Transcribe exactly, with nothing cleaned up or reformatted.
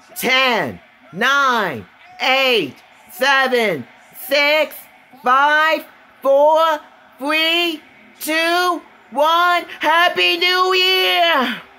ten, nine, eight, seven, six, five, four, three, two, one. Happy New Year!